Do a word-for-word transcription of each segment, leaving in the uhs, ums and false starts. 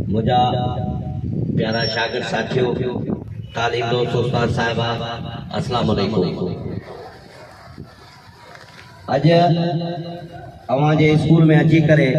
मुझा प्यारा शागिर्द साथियों, तालीम दोस्त उस्ताद साहिबा, अस्सलाम वालेकुम। अज अवांजे स्कूल में अची करे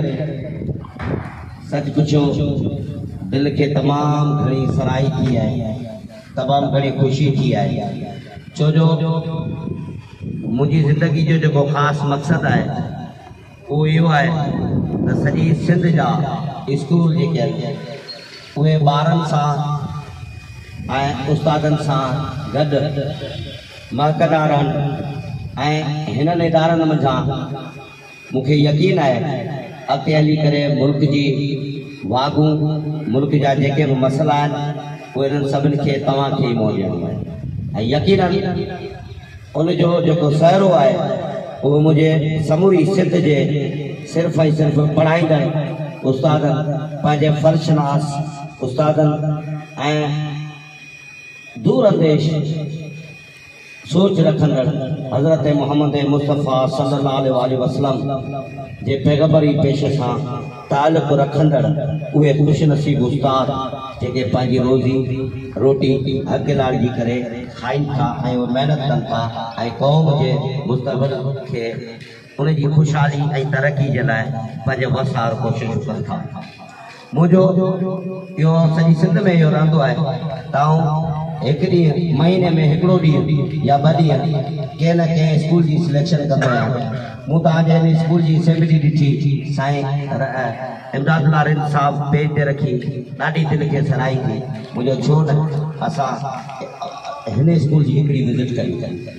सच पुछो दिल के तमाम घणी सराही थी है, तमाम घणी खुशी थी है। छो जो मुझी जिंदगी जो जो खास मकसद है वो यो है त सजी सिंध जा स्कूल जेके उहे ॿारनि सां ऐं उस्तादनि सां गॾु मरकज़ रहनि ऐं हिननि इदारनि मंझां मूंखे यकीन है अॻिते हली करे मुल्क जी वागूं मुल्क जा जेके बि मसइला आहिनि उहे हिननि सभिनी खे तव्हांखे मुहैया ऐं यकीननि उनजो जेको सहरो आहे उहो मुंहिंजे समूरी सिंध जे सिर्फ़ ऐं सिर्फ़ पढ़ाईंदड़ उस्तादनि पंहिंजे फर्शनास उस्तादनि ऐं दूर अंदेश सोच रखंदड़ हज़रत मोहम्मद मुस्तफ़ा सल्लल्लाहु अलैहि वसल्लम जे पैगंबरी पेश सां ताल्लुक़ रखंदड़ उहे खुश नसीब उस्ताद जेके पंहिंजी रोज़ी रोटी हक़ लाड़जी करे खाइनि था ऐं उहे महिनत कनि था ऐं क़ौम जे मुस्तक़बिल खे उन जी ख़ुशहाली ऐं तरक़ी जे लाइ पंहिंजे वसार कोशिशूं कनि था। मुंहिंजो इहो सॼी सिंध में इहो रहंदो आहे त एक ॾींहुं महीने में हिकिड़ो ॾींहुं या ॿ ॾींहं कंहिं न कंहिं स्कूल जी सिलेक्शन कंदो आहियां। मूं तव्हांजे हिन स्कूल जी असेंबली ॾिठी, साईं इमदादुल्लाह रिज़ साहब पेज ते रखी, ॾाढी दिलि खे सराही थी। मुंहिंजो छो न असां हिन स्कूल जी हिकिड़ी विज़िट कई।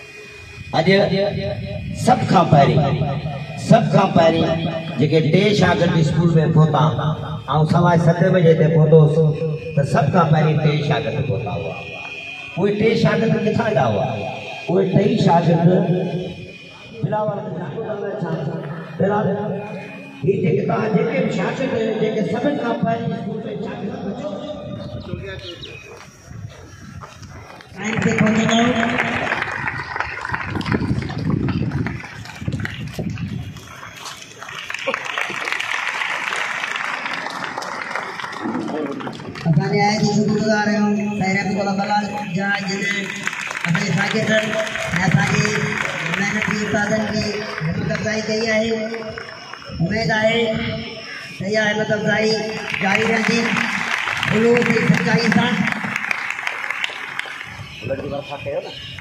अॼु सभ खां पहिरीं सभ खां पहिरीं जेके टे शागिर्द स्कूल में पहुता ऐं सवाइ सत बजे ते पहुतोसि त सभ खां पहिरीं टे शागिर्द पहुता हुआ। उहे टे शागिर्द किथां जा हुआ? उहे टई शागिर्द बिलावल ही जेके तव्हां जेके बि शागिर्द जेके सभिनि खां पहिरीं स्कूल में शागिर्द असांजे आए जी शुक्रगुज़ार आहियूं पहिरियों कोला बलाल जा जिन्हें असांजे शागिर्द ऐं असांजी महिनती उस्तादनि जी हिम्मत अफ़ज़ाई कई आहे। उमेद आहे त इहा हिम्मत अफ़ज़ाई जारी रहंदी ख़ुलूस ऐं सचाई सां।